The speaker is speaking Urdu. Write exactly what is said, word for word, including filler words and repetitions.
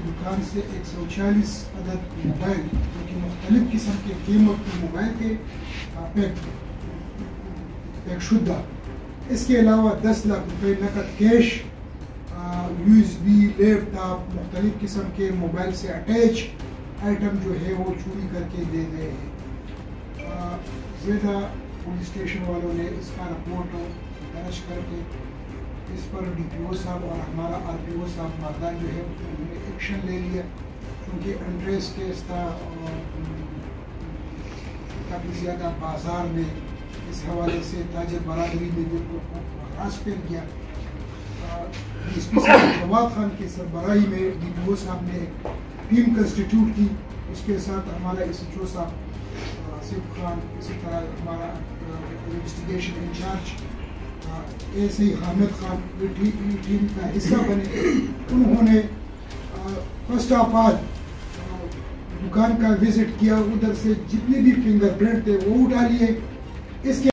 دکان سے ایک سو چالیس عدد موبائل جو کہ مختلف قسم کے قیمت کے موبائل کے پیک پیک شدہ. اس کے علاوہ دس لاکھ روپے نقد cash, U S B, laptop, مختلف قسم کے موبائل سے اٹیچ آئٹم جو ہے وہ چوری کر کے دے گئے ہیں. زیادہ پولیس اسٹیشن والوں نے اس کا رپورٹ درج کر کے اس پر ڈی پی او صاحب اور ہمارا آر پی او صاحب مردان جو ہے انہوں نے ایکشن لے لیا، کیونکہ انٹریس کیس تھا. کافی زیادہ بازار میں اس حوالے سے تاجر برادری میں بالکل ہراس پھیل گیا. ڈی ایس پی صاحب جواد خان کی سربراہی میں ڈی پی او صاحب نے ایک ٹیم کنسٹیٹیوٹ کی. اس کے ساتھ ہمارا ایس ایچ او صاحب آصف خان، اسی طرح ہمارا investigation incharge A C Hamid Khan team کا حصہ بنے. انہوں نے فرسٹ آف آل دکان کا وزٹ کیا، ادھر سے جتنے بھی فنگر پرنٹ تھے وہ اٹھا لیے. اس کے